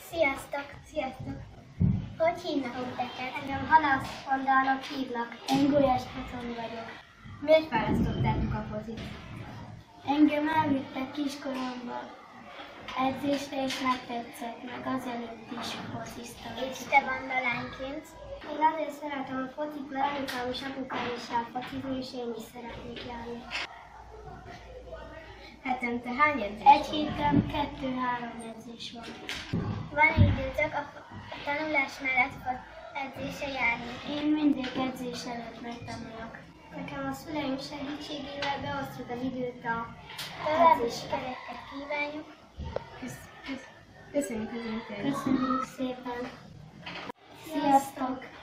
Sziasztok! Sziasztok! Hogy hívnak titeket? Engem Hanász Pandának hívnak. Én Gulyás Katoni vagyok. Miért választottátok a focit? Engem elvittek kiskoromban edzésre, és megtetszett, meg azelőtt is fociztam. És te Vanda lányként? Én azért szeretem a focit, mert anyukám és apukám is jár focizni, és én is szeretnék járni. Hetente hány edzés Egy héten 2-3 edzés van. Van időtök a tanulás mellett edzésre járni? Én mindig edzés előtt megtanulok. Nekem a szüleim segítségével beosztjuk az időt a További sikereket kívánjuk! Köszönjük az interjút! Köszönjük szépen! Sziasztok!